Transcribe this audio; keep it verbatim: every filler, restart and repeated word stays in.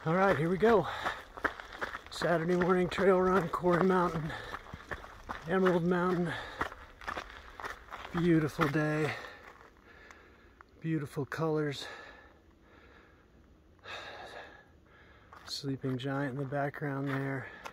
All right, here we go. Saturday morning trail run, Quarry Mountain, Emerald Mountain. Beautiful day, beautiful colors. Sleeping giant in the background there.